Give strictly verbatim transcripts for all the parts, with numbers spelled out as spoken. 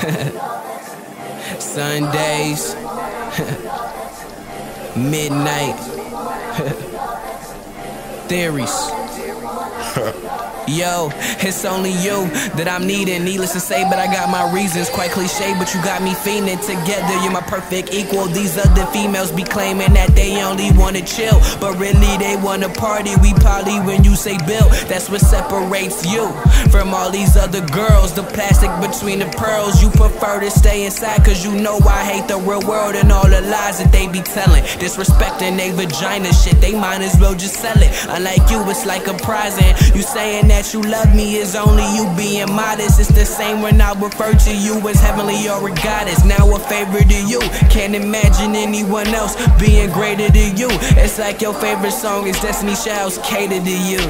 Sundays, midnight, theories. Yo, it's only you that I'm needing. Needless to say, but I got my reasons. Quite cliche, but you got me fiending. Together, you're my perfect equal. These other females be claiming that they only wanna chill, but really they wanna party. We poly when you say bill. That's what separates you from all these other girls. The plastic between the pearls. You prefer to stay inside cause you know I hate the real world and all the lies that they be telling. Disrespecting they vagina shit, they might as well just sell it. Unlike you, it's like a prize, and you saying that you love me is only you being modest. It's the same when I refer to you as heavenly or a goddess. Now a favorite to you, can't imagine anyone else being greater than you. It's like your favorite song is Destiny Child's Cater to You.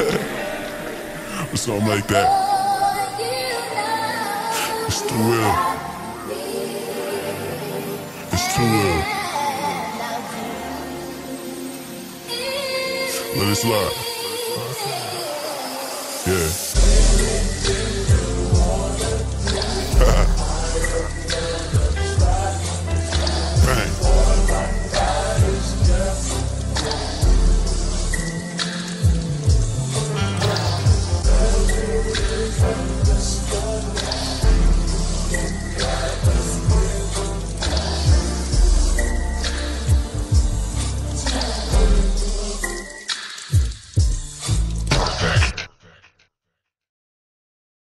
Or something like that. It's too real. It's too real. Let it slide. Yeah.